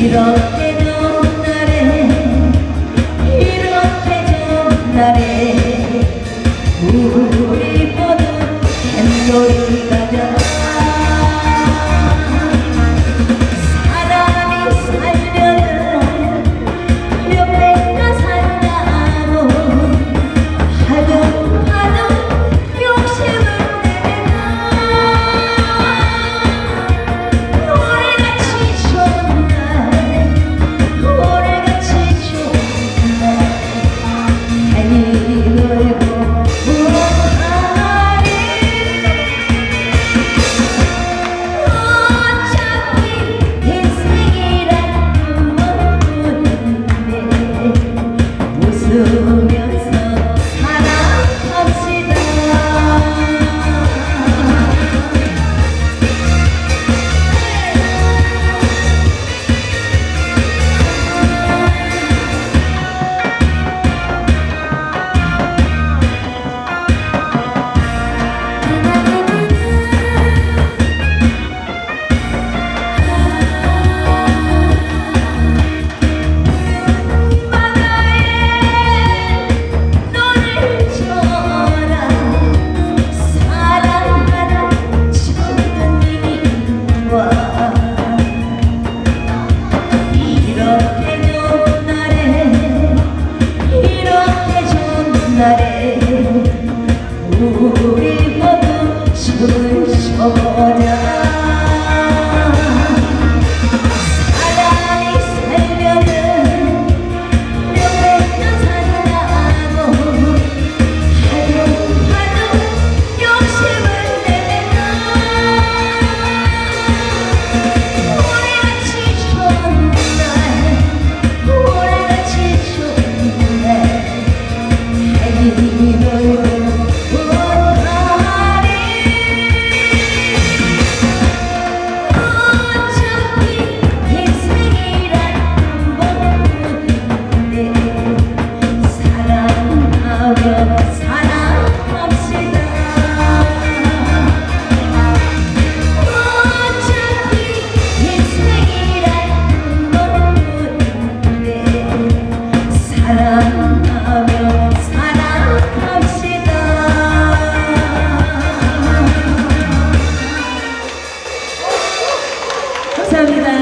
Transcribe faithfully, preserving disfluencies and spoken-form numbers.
이렇게 좋은 날에 이렇게 좋은 날에 우리 모두 햄놀이 가자. 사람이 살려면 옆에가 산다고 하도 하도 욕심을 내나. 오늘같이 좋은 날 오늘같이 좋은 날 괜히 놀고 웃으면서 살아갑시다. 날에 우리 모두 춤을 춰보자. 사람이 살려면 옆에서 산다고 하도 하도 욕심을 내나. 오늘같이 좋은 날 오늘같이 좋은 날 괜히 놀고 못하리. 어차피 인생이란 건데 사랑하며 살아갑시다. 어차피 인생이란 건데 사랑하며 살아갑시다. 감사합니다.